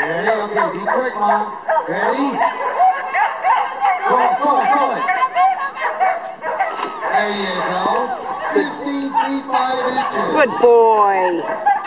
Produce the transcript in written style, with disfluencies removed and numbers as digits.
Okay, be quick, Mom. Ready? Call it. There you go. 15 feet 5 inches. Good boy.